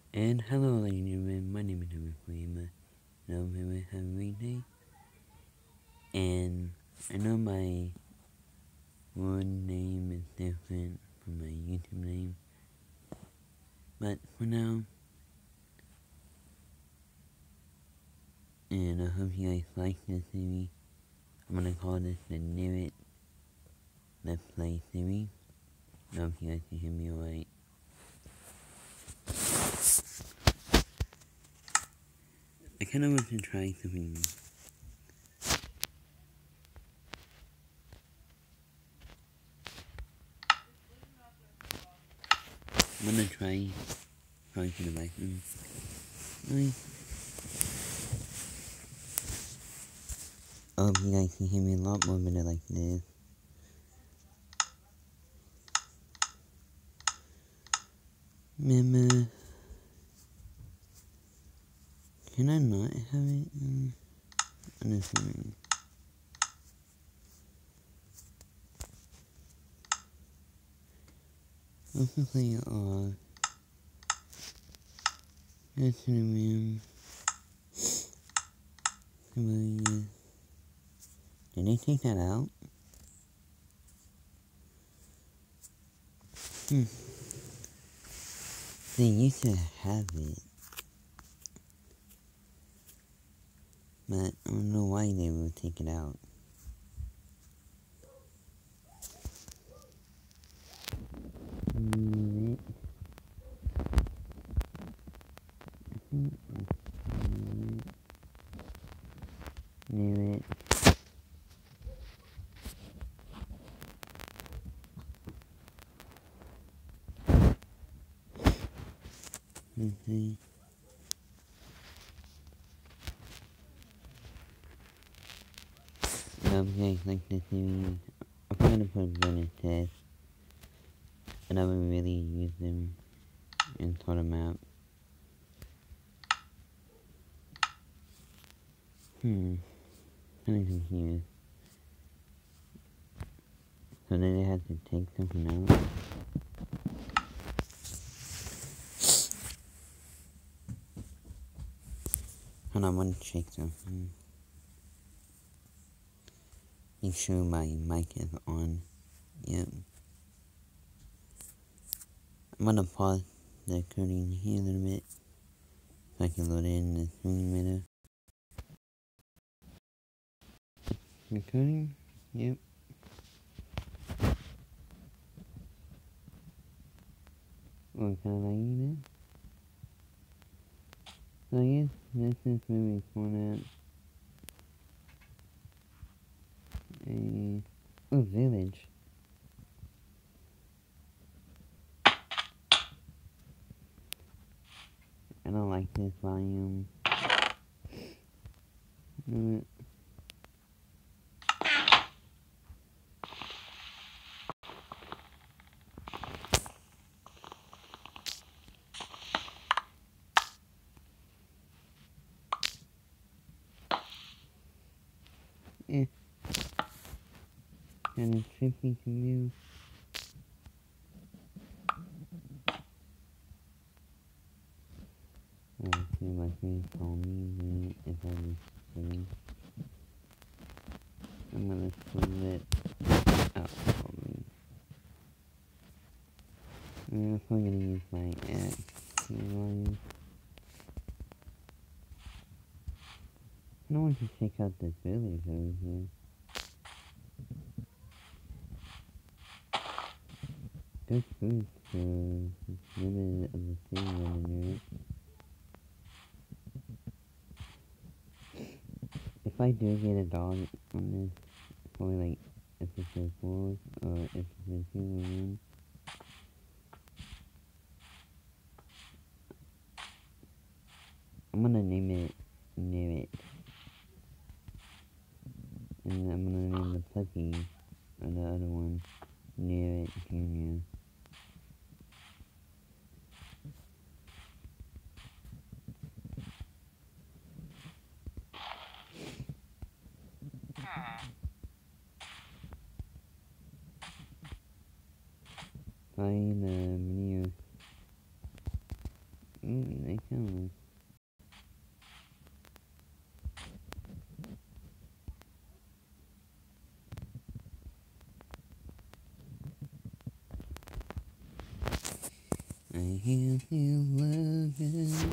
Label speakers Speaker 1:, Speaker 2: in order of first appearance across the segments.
Speaker 1: And hello, ladies and gentlemen, my name is Edwin Flema, and I'm here with Henry Day. And I know my word name is different from my YouTube name, but for now, and I hope you guys like this series, I'm gonna call this the Near It Let's Play series. I hope you guys can hear me alright. I kinda want to try something. I'm gonna try calling to the microphone. I hope you guys can hear me a lot more better like this. Remember, can I not have it? I'm assuming. Hopefully, that's in the room. Did they take that out? They used to have it. But I don't know why they would take it out. Knew it. Okay. Okay, like this series, I'm gonna put bonus tests, and I would really use them in sort of map. Kinda confused. So then they had to take something out. Hold on, I want to check something. Make sure my mic is on. Yep. I'm gonna pause the recording here a little bit so I can load in the screen later. Recording? Yep. What kind of laggy there? So I guess this is where we spawn at a village. I don't like this volume. Kind of trippy to you. I feel my friends call me if I was sitting. I'm gonna split out probably. I'm probably gonna use my axe volume. I don't want to check out this village over here. Good food for a minute of the thing running near it. If I do get a dog on this, probably like episode 4 or episode 2 or 1. I'm gonna name it Near It. And I'm gonna name the puppy, or the other one, Near It Junior. Find the menu. they come. I hear you looking.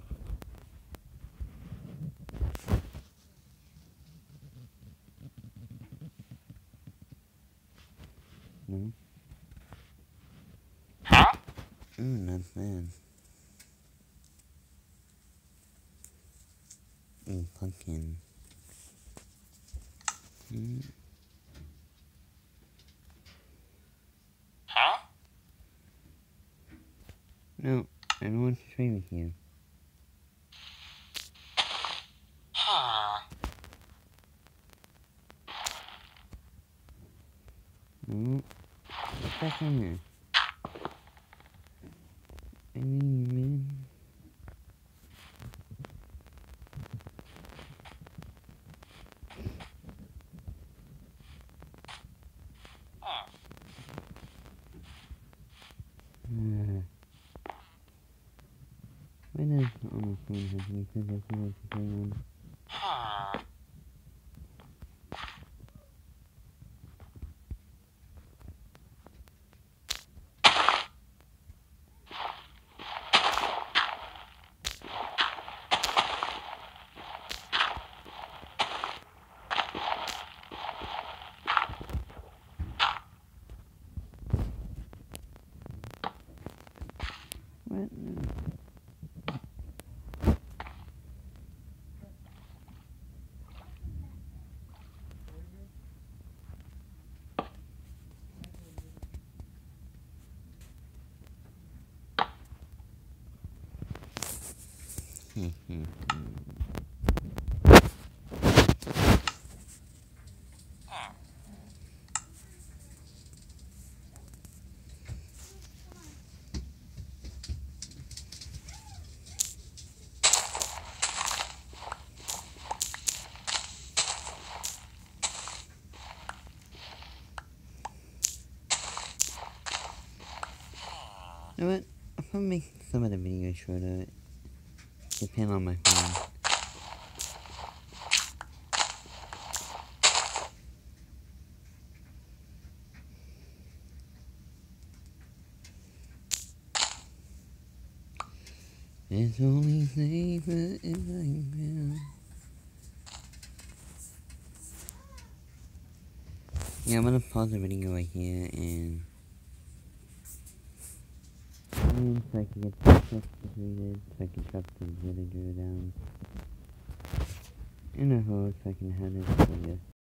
Speaker 1: No?
Speaker 2: Huh?
Speaker 1: Not bad. Pumpkin.
Speaker 2: Huh?
Speaker 1: No, I don't want to trade with you.
Speaker 2: Huh?
Speaker 1: No. Get back on there. I need you, man.
Speaker 2: Huh?
Speaker 1: Why does almost phone have to be said that he likes to play on?
Speaker 2: Huh?
Speaker 1: What? You know what? I'll probably make some of the videos shorter. Depend on my phone. It's only safer if I can. Yeah, I'm gonna pause the video right here and so I can get the text completed, so I can drop the villager down. And I hope I can have this for you.